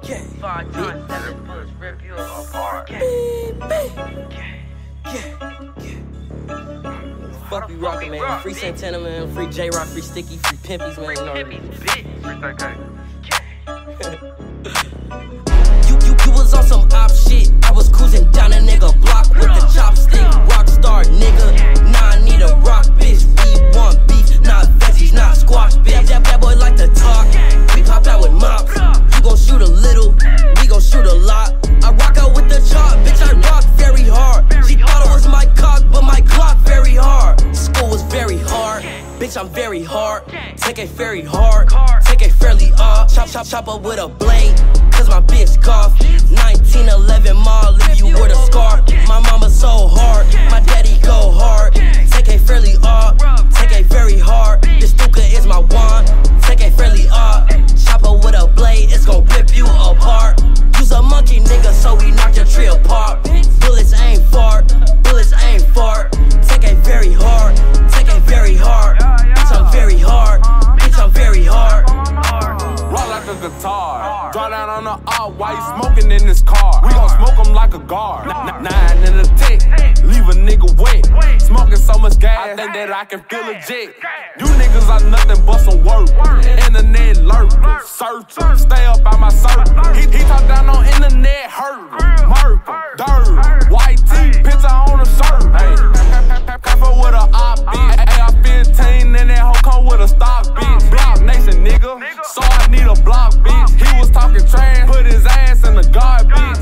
5 times 7 bullets rip you apart. Fuck you rockin', man. Free Santana, man. Free J Roc, free Sticky, free Pimpyz, man. You was on some op shit. I was cruising down a nigga block with the chopstick. Rockstar, nigga. Nah, I need a rock, bitch. We want beef, not veggies, not squash, bitch. That boy like to talk. We pop out with mops. You gon' shoot a little, we gon' shoot a lot. I rock out with the chop, bitch. I rock very hard. She thought it was my cock, but my Glock very hard. School was very hard, bitch. I'm very hard. Take it very hard, take it fairly up. Chop up with a blade, cause my bitch cough. 1911 mall, leave you with a scar. My mama so hard, my daddy go hard. Take it fairly up, take it very hard. This Stuka is my wand, take it fairly up. Chop up with a blade, it's gon' rip you apart. Use a monkey nigga, so we knock your tree apart. Bullets ain't fart, bullets ain't fart. Take it very hard, take it very hard. Bitch, I'm very hard, bitch, I'm very hard. Rock like a guitar, draw down on the all white, smoking in this car. We gon' smoke 'em like a guard. 9 in the tick, leave a nigga wet. Smoking so much gas, I think that I can feel a jet. You niggas are nothing but some work. Internet lurk, search, stay up by my circle. He talk down on internet, hurt, murk, dirt, white tee, picture on a shirt. Careful with a op, bitch. AR-15 and that hoe come with a stock, bitch. Block nation, nigga. So I need a block, bitch. He was talking trash, put his ass in the guard, bitch.